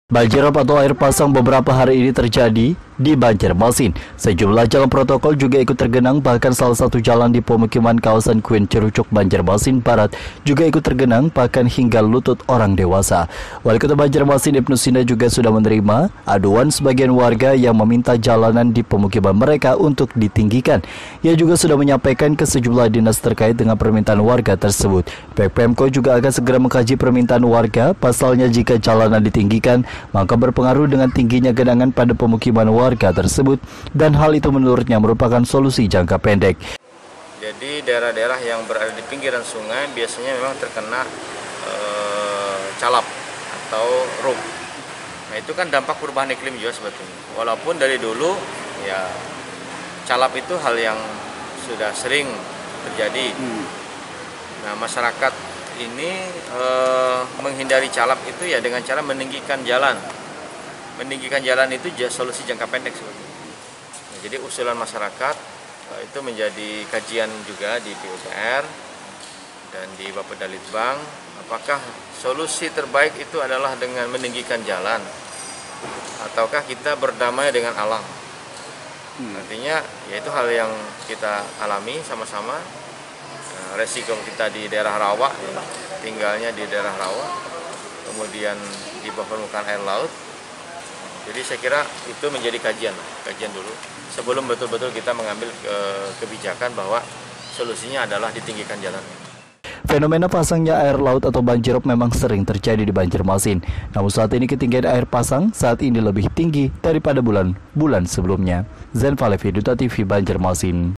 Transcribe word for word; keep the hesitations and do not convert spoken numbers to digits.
Banjirop atau air pasang beberapa hari ini terjadi di Banjarmasin. Sejumlah jalan protokol juga ikut tergenang, bahkan salah satu jalan di pemukiman kawasan Kuin Cerucuk, Banjarmasin Barat juga ikut tergenang bahkan hingga lutut orang dewasa. Wali Kota Banjarmasin Ibnu Sina juga sudah menerima aduan sebagian warga yang meminta jalanan di pemukiman mereka untuk ditinggikan. Ia juga sudah menyampaikan ke sejumlah dinas terkait dengan permintaan warga tersebut. Pihak Pemko juga akan segera mengkaji permintaan warga, pasalnya jika jalanan ditinggikan maka berpengaruh dengan tingginya genangan pada pemukiman warga tersebut, dan hal itu menurutnya merupakan solusi jangka pendek. Jadi daerah-daerah yang berada di pinggiran sungai biasanya memang terkena e, calap atau rop. Nah, itu kan dampak perubahan iklim juga sebetulnya. Walaupun dari dulu ya calap itu hal yang sudah sering terjadi. Nah, masyarakat ini e, menghindari calap itu ya dengan cara meninggikan jalan. Meninggikan jalan itu solusi jangka pendek sebetulnya. Nah, jadi usulan masyarakat e, itu menjadi kajian juga di P U P R dan di Bapeda Litbang. Apakah solusi terbaik itu adalah dengan meninggikan jalan, ataukah kita berdamai dengan alam? Hmm. Artinya ya itu hal yang kita alami sama-sama. Resiko kita di daerah rawa, ya, tinggalnya di daerah rawa, kemudian di bawah permukaan air laut. Jadi saya kira itu menjadi kajian, kajian dulu sebelum betul-betul kita mengambil ke, kebijakan bahwa solusinya adalah ditinggikan jalan. Fenomena pasangnya air laut atau banjirop memang sering terjadi di Banjarmasin. Namun saat ini ketinggian air pasang saat ini lebih tinggi daripada bulan-bulan sebelumnya. Zen Falevi, Duta T V Banjarmasin.